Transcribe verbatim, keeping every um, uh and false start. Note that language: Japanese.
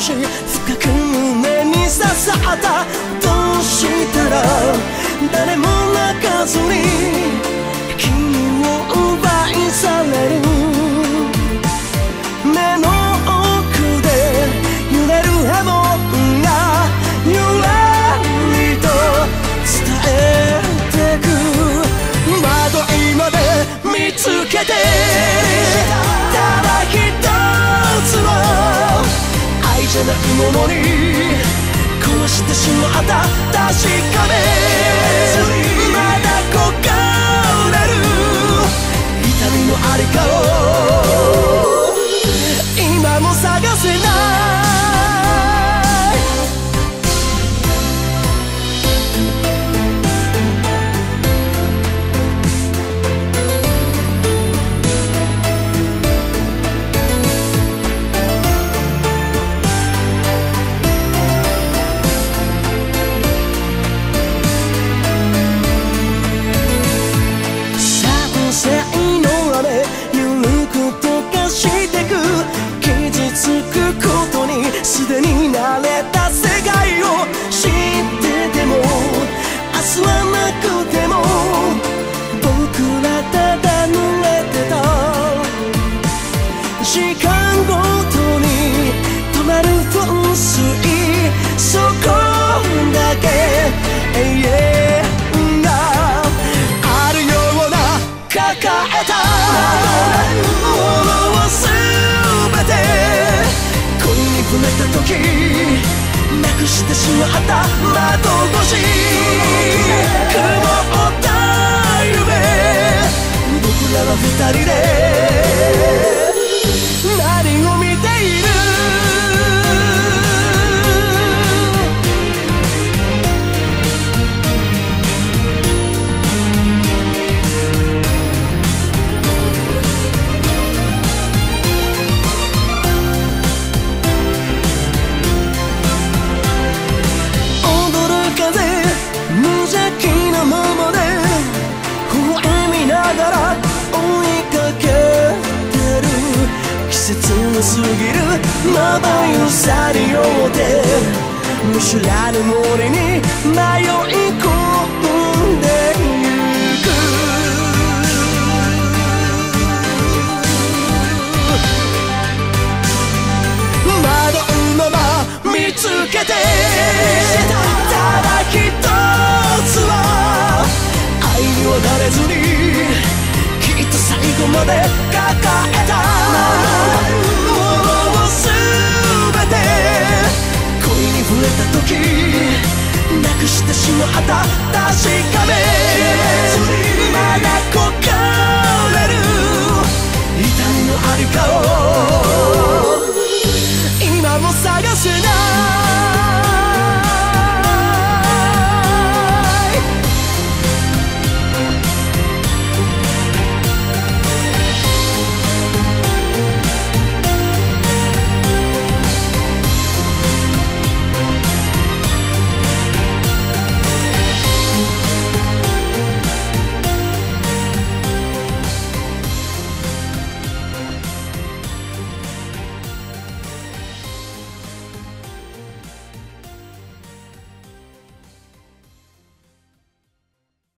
し深く胸に刺さった。どうしたら誰も泣かずに君を奪い去れる。目の奥で揺れる波紋がゆらりと伝えてく。窓際まで見つけてただ一つの愛じゃないものに壊してしまった。確かめまだ焦がれる痛みのありかを今も探せない。すでに慣れた世界を知ってても明日はなくても僕らただ濡れてた。時間ごとに止まる噴水そこだけ永遠があるような抱えたものを全て触れた時なくしてしまった窓越し曇った夢。僕らは二人で何を見ている。季節の過ぎるまばゆさによって見知らぬ森に迷い込んでゆく。窓のまま見つけてただ一つは愛にはなれずにきっと最後まで抱えたものをすべて恋に触れた時なくしてしまった。確かめまだ焦がれる痛みのありかを